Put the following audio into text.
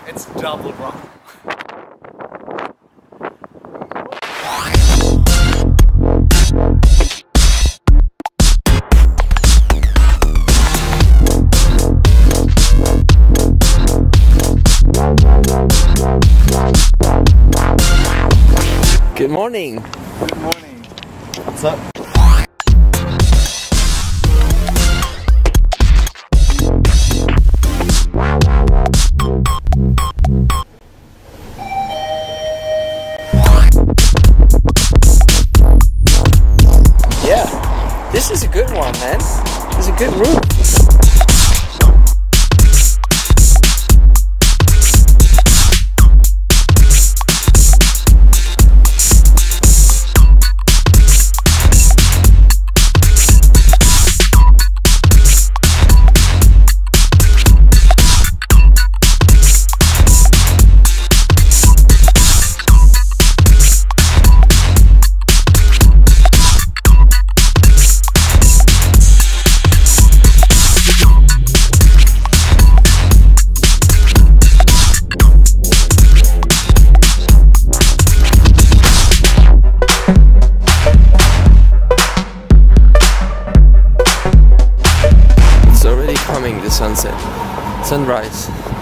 It's double wrong. Good morning. Good morning. What's up? Yeah, this is a good one, man. This is a good route. The sunset, sunrise.